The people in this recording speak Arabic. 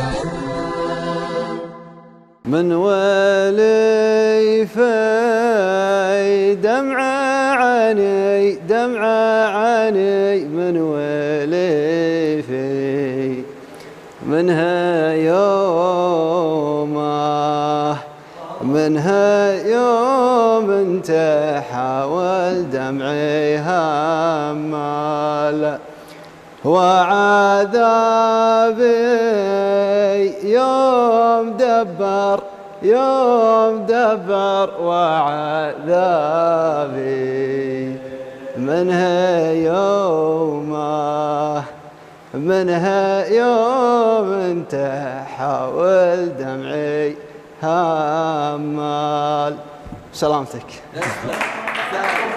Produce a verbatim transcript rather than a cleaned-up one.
من وليفي دمع عيني دمع عيني من وليفي منها يومه منها يوم انت حاول دمعي همال وعذابي يوم دبر يوم دبر وعذابي منها يومه منها يوم انت حاول دمعي همال. سلامتك.